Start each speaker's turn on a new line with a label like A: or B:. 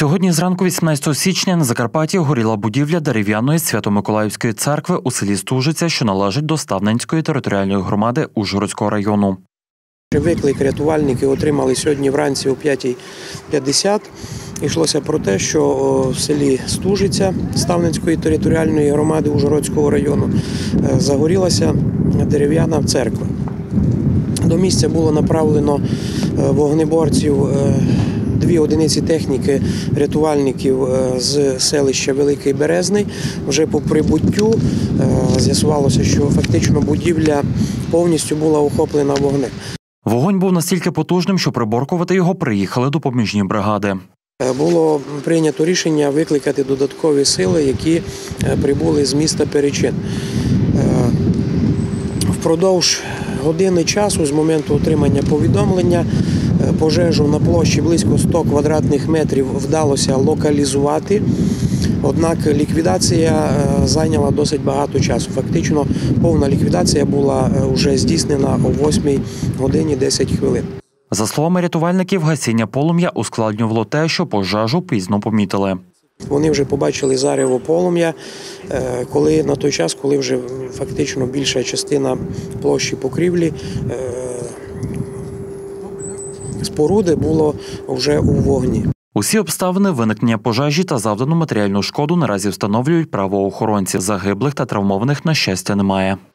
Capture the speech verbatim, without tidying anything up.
A: Сьогодні зранку вісімнадцятого січня на Закарпатті горіла будівля дерев'яної Свято-Миколаївської церкви у селі Стужиця, що належить до Ставненської територіальної громади Ужгородського району.
B: Виклик рятувальники отримали сьогодні вранці о п'ятій п'ятдесят. Йшлося про те, що в селі Стужиця Ставненської територіальної громади Ужгородського району загорілася дерев'яна церква. До місця було направлено вогнеборців, дві одиниці техніки рятувальників з селища Великий Березний. Вже по прибуттю з'ясувалося, що фактично будівля повністю була охоплена вогнем.
A: Вогонь був настільки потужним, що приборкувати його приїхали допоміжні бригади.
B: Було прийнято рішення викликати додаткові сили, які прибули з міста Перечин. Впродовж години часу з моменту отримання повідомлення пожежу на площі близько ста квадратних метрів вдалося локалізувати, однак ліквідація зайняла досить багато часу. Фактично повна ліквідація була вже здійснена о восьмій годині десять хвилин.
A: За словами рятувальників, гасіння полум'я ускладнювало те, що пожежу пізно помітили.
B: Вони вже побачили зарево полум'я, коли на той час, коли вже фактично більша частина площі покрівлі споруди було вже у вогні.
A: Усі обставини виникнення пожежі та завдану матеріальну шкоду наразі встановлюють правоохоронці. Загиблих та травмованих, на щастя, немає.